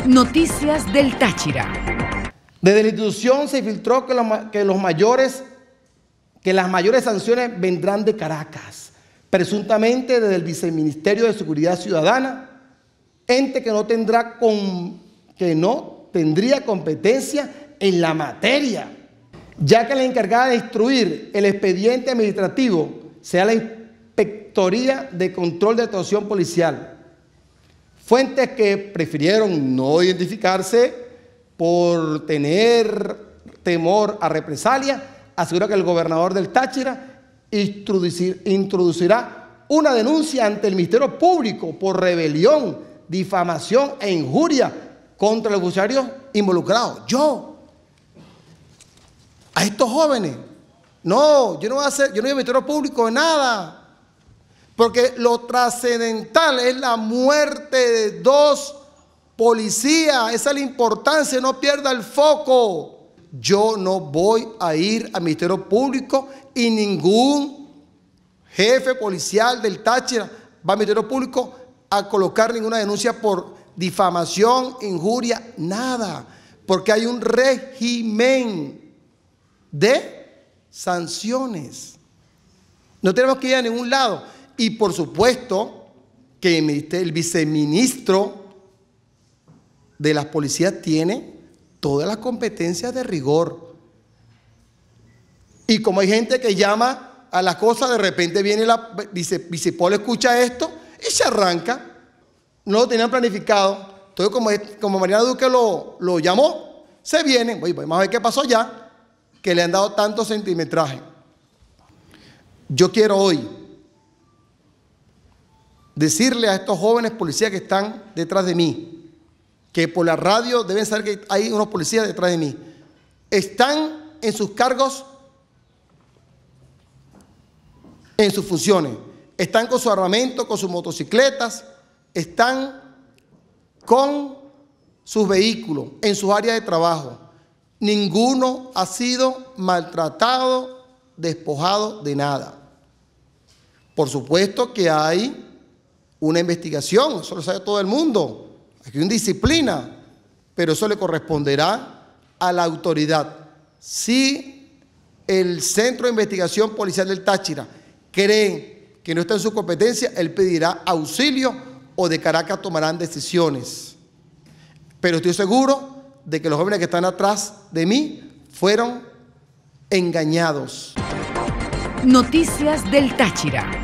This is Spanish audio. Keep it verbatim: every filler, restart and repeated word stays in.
Noticias del Táchira. Desde la institución se filtró que los, que los mayores, que las mayores sanciones vendrán de Caracas, presuntamente desde el Viceministerio de Seguridad Ciudadana, ente que no tendrá con, que no tendría competencia en la materia, ya que la encargada de instruir el expediente administrativo sea la Inspectoría de Control de Actuación Policial. Fuentes que prefirieron no identificarse por tener temor a represalia, asegura que el gobernador del Táchira introducir, introducirá una denuncia ante el Ministerio Público por rebelión, difamación e injuria contra los funcionarios involucrados. Yo, a estos jóvenes, no, yo no voy a hacer, yo no voy al Ministerio Público de nada. Porque lo trascendental es la muerte de dos policías. Esa es la importancia, no pierda el foco. Yo no voy a ir al Ministerio Público y ningún jefe policial del Táchira va al Ministerio Público a colocar ninguna denuncia por difamación, injuria, nada. Porque hay un régimen de sanciones. No tenemos que ir a ningún lado. Y por supuesto que el viceministro de las policías tiene todas las competencias de rigor. Y como hay gente que llama a las cosas, de repente viene la vice, vicepol, escucha esto y se arranca. No lo tenían planificado. Entonces como, como Mariana Duque lo, lo llamó, se viene. Oye, vamos a ver qué pasó ya, que le han dado tanto centimetraje. Yo quiero hoy decirle a estos jóvenes policías que están detrás de mí, que por la radio deben saber que hay unos policías detrás de mí, están en sus cargos, en sus funciones, están con su armamento, con sus motocicletas, están con sus vehículos, en sus áreas de trabajo. Ninguno ha sido maltratado, despojado de nada. Por supuesto que hay una investigación, eso lo sabe todo el mundo, aquí hay una disciplina, pero eso le corresponderá a la autoridad. Si el Centro de Investigación Policial del Táchira cree que no está en su competencia, él pedirá auxilio o de Caracas tomarán decisiones. Pero estoy seguro de que los jóvenes que están atrás de mí fueron engañados. Noticias del Táchira.